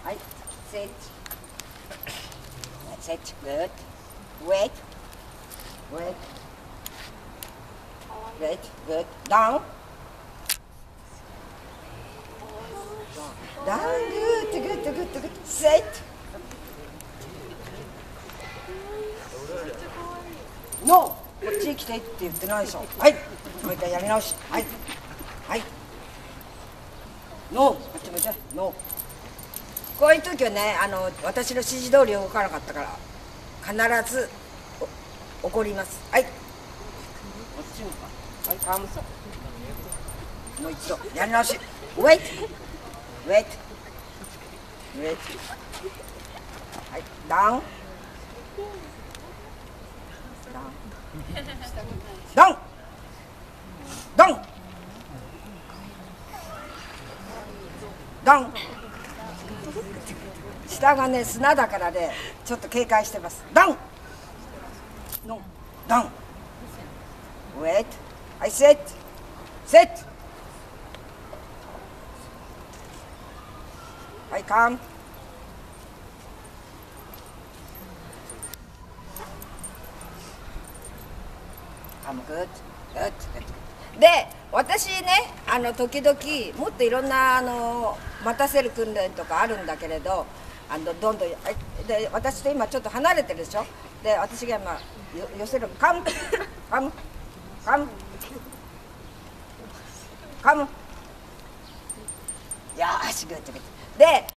はい、sit. Sit. Good. Wait. Wait. Wait. Good. Down. Down. Good. Good. Good. Good. Sit. No. こっちに来てって言ってないでしょ。はい。もう一回やり直し。はい。はい。ノー。こっち向いて。ノー。こういう時はね、私の指示通り動かなかったから必ず怒ります。はい。こっち向か。はい、カム。もう一度やり直し。ウェイト。ウェイト。ウェイト。はい、ダウン。ダウン。ダウン。ダウン。下がね、砂だからね、ちょっと警戒してます。ダウン。ノー。ダウン。ウェイト。はい、セット。セット。はい、カム。カムグッド。グッド。で、私ね、時々もっといろんな待たせる訓練とかあるんだけれど、どんどんで私と今ちょっと離れてるでしょ。で、私が今寄せるカムカムカムカム。よーし、グッドグッド。で